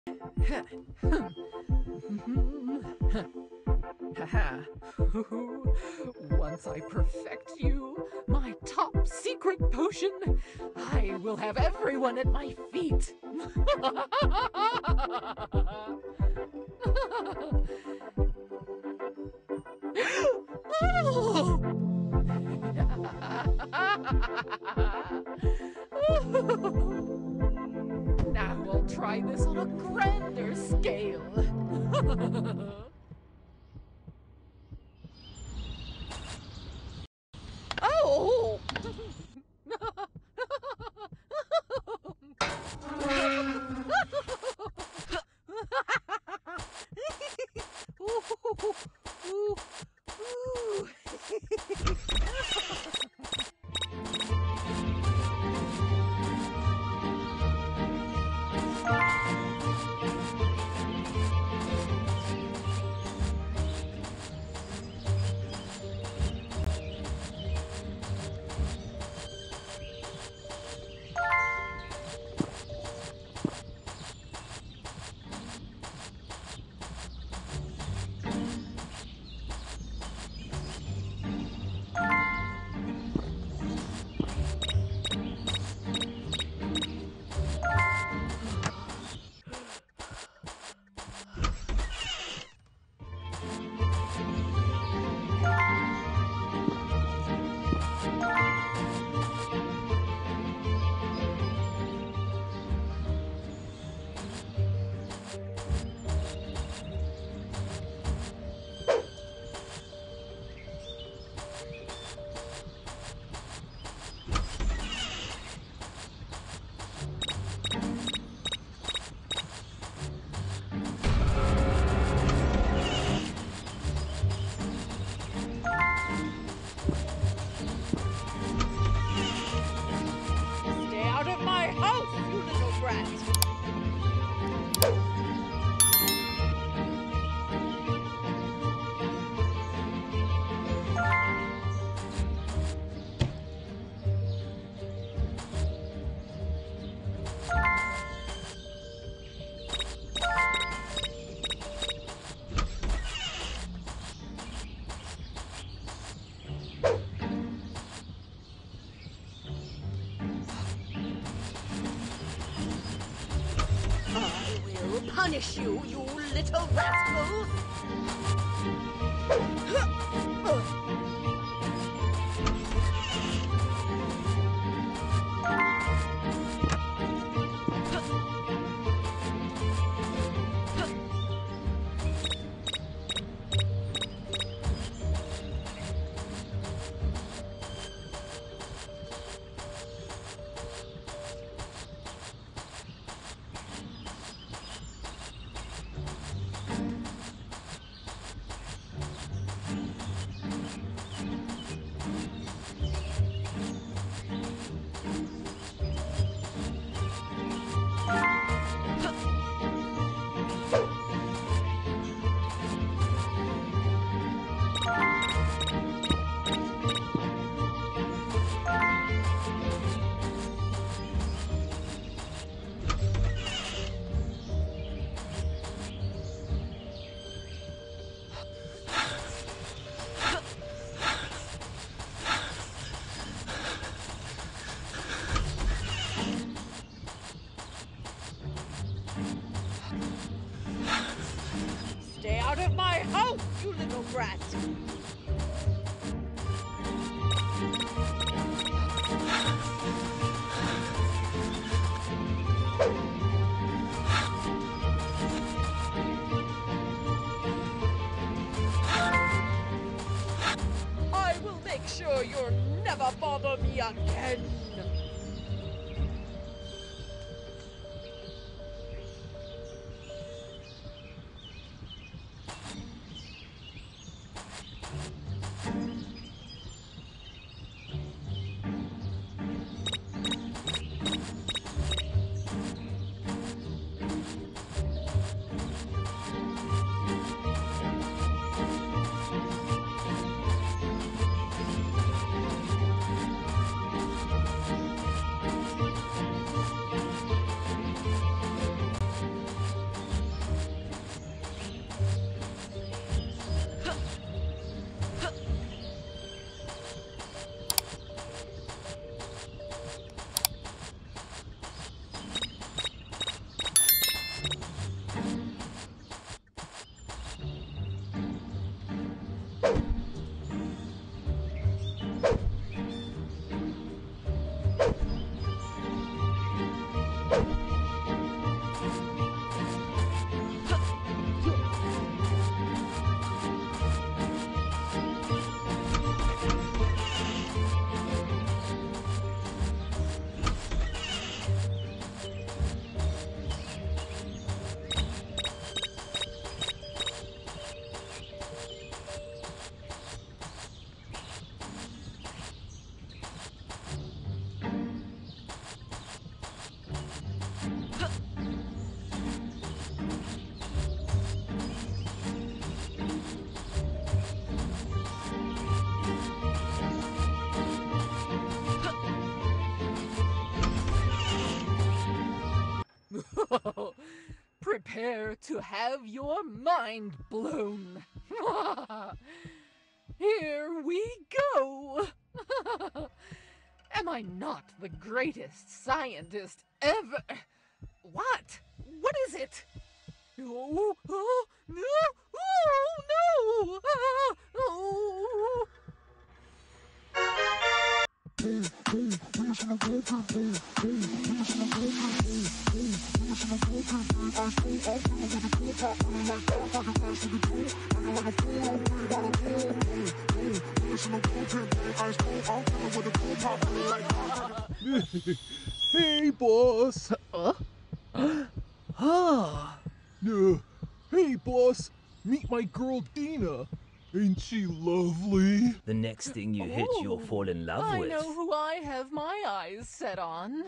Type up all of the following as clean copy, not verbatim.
Haha. Once I perfect you, my top secret potion, I will have everyone at my feet. Now I'll try this on a grander scale. Oh! Punish you, you little rascals! Stay out of my house, you little brat! I will make sure you'll never bother me again! Prepare to have your mind blown. Here we go. Am I not the greatest scientist ever? What? What is it? Oh, oh, no! Oh, no! Oh. Hey, boss. Hey, boss. Meet my girl Dina. Ain't she lovely? The next thing you hit, you'll fall in love with. I know who I have my eyes set on.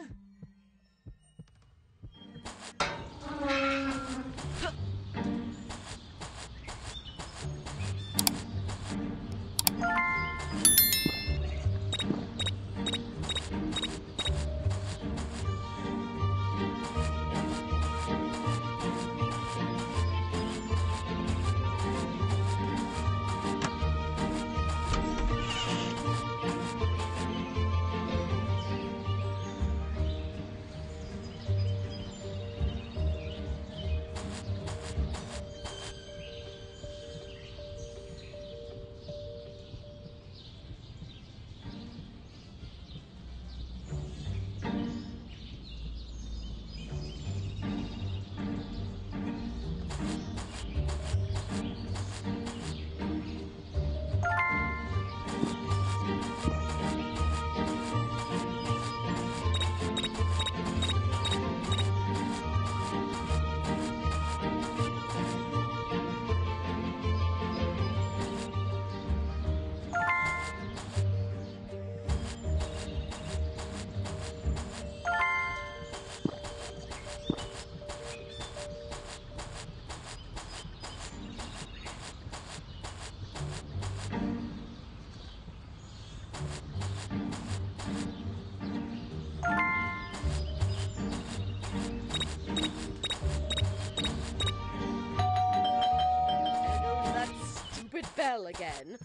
Bell again.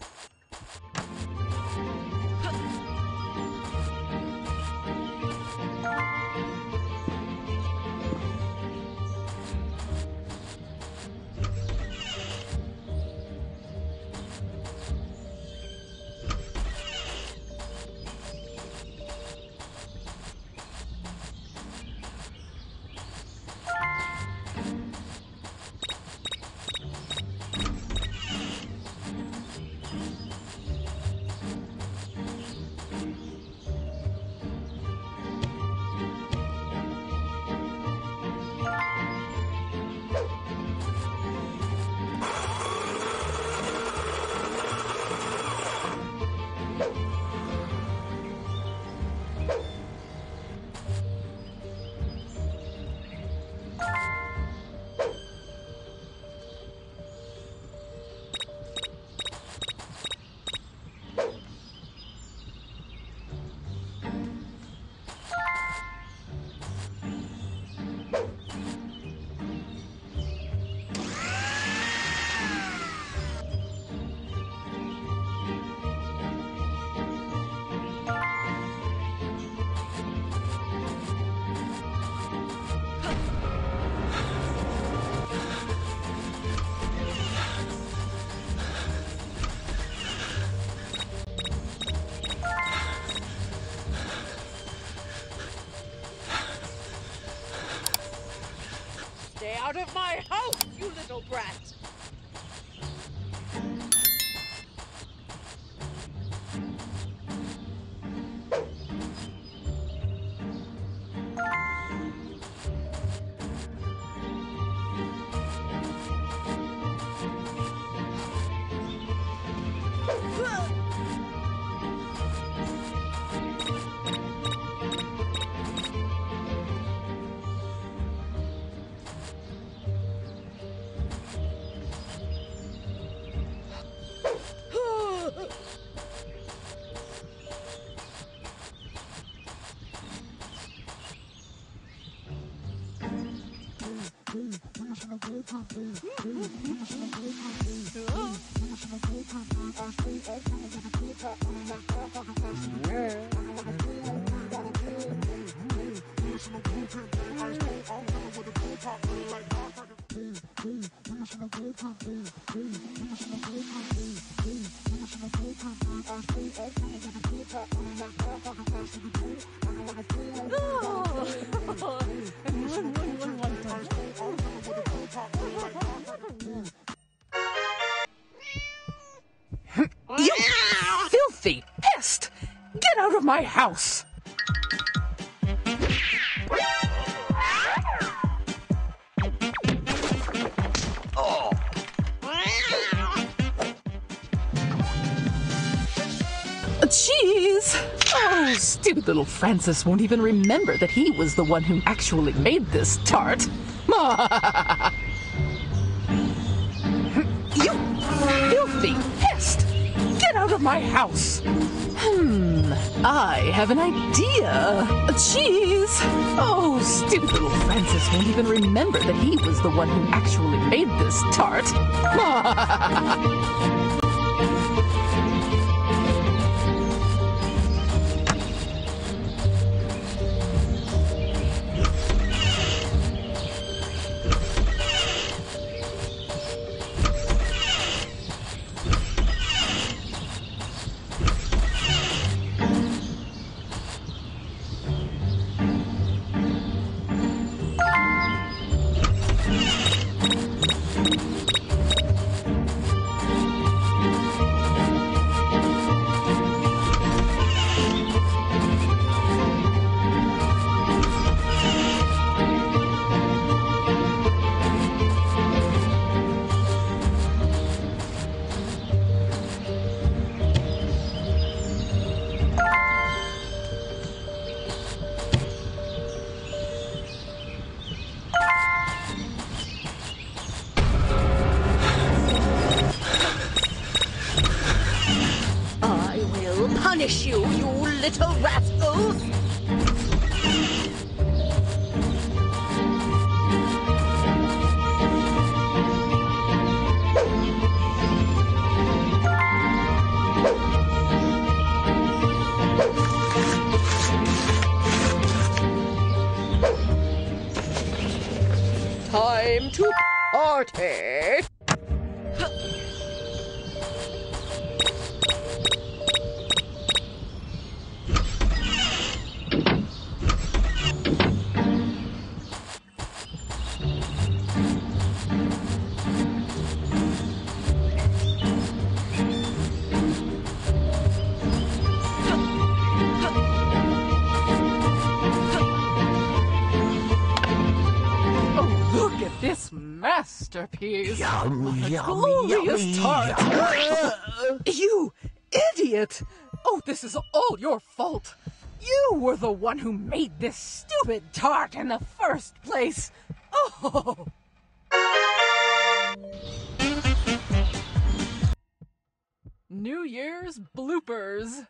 Stay out of my house, you little brat! You filthy pest! Get out of my house! Jeez! Oh, stupid little Francis won't even remember that he was the one who actually made this tart. You filthy pest! Get out of my house! I have an idea. Jeez! Oh, stupid little Francis won't even remember that he was the one who actually made this tart. Punish you, you little rascals! Time to party! This masterpiece! Yum, yum, glorious yummy, tart! yum. You idiot! Oh, this is all your fault! You were the one who made this stupid tart in the first place! Oh! New Year's bloopers!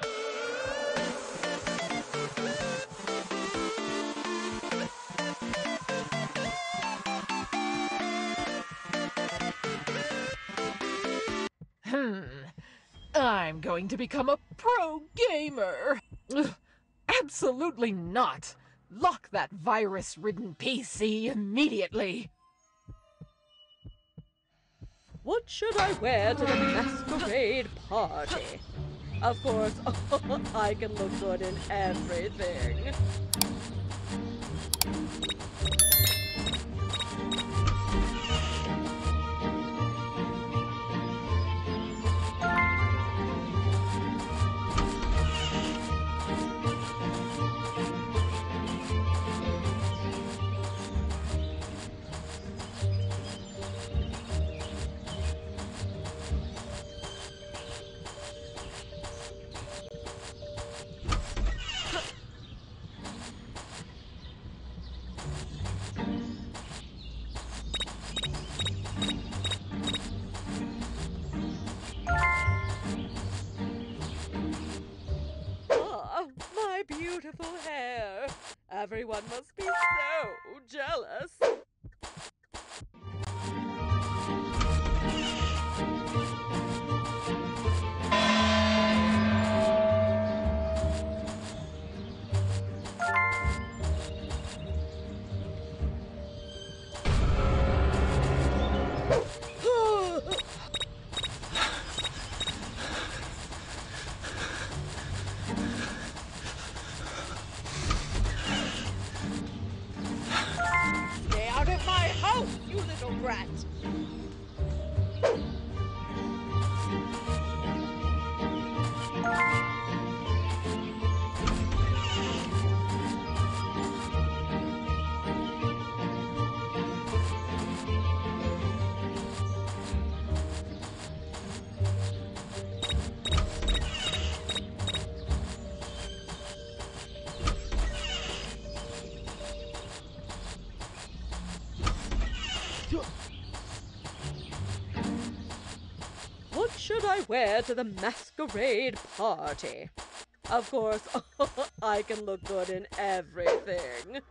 I'm going to become a pro gamer. Ugh, absolutely not. Lock that virus-ridden PC immediately. What should I wear to the masquerade party? Of course, I can look good in everything. Beautiful hair. Everyone must be so jealous. brat. What should I wear to the masquerade party? Of course, I can look good in everything.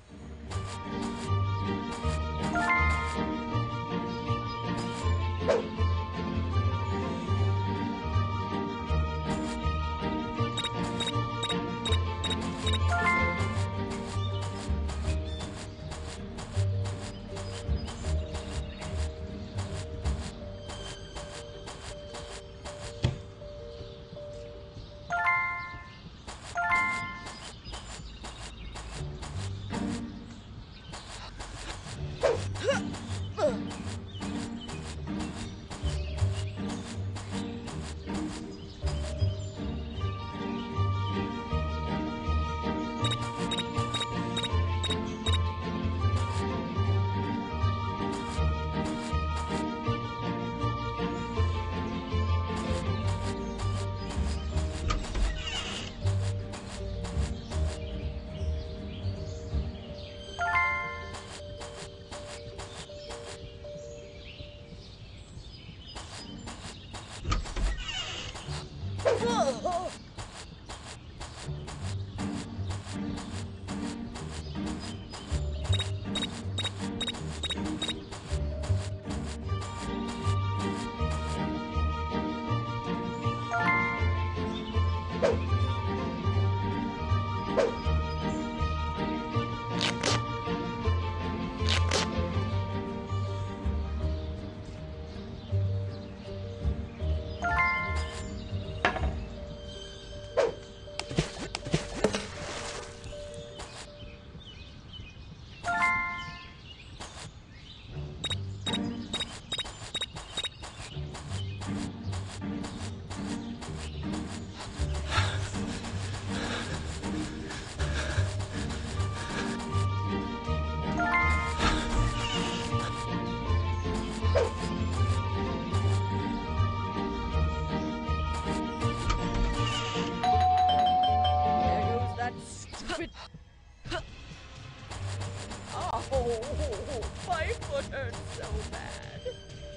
Oh, my foot hurts so bad.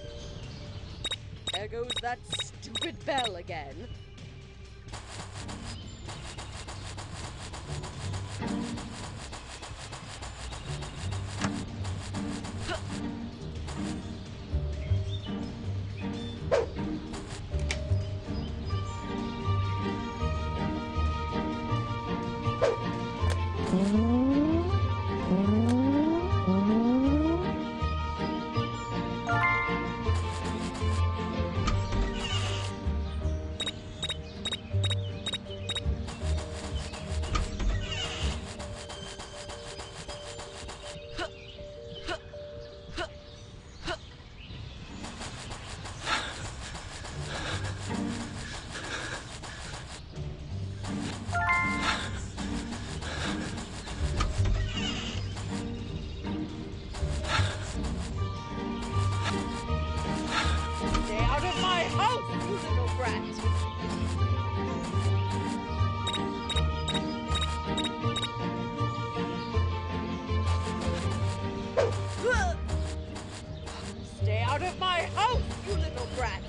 There goes that stupid bell again. Out of my house, you little brat!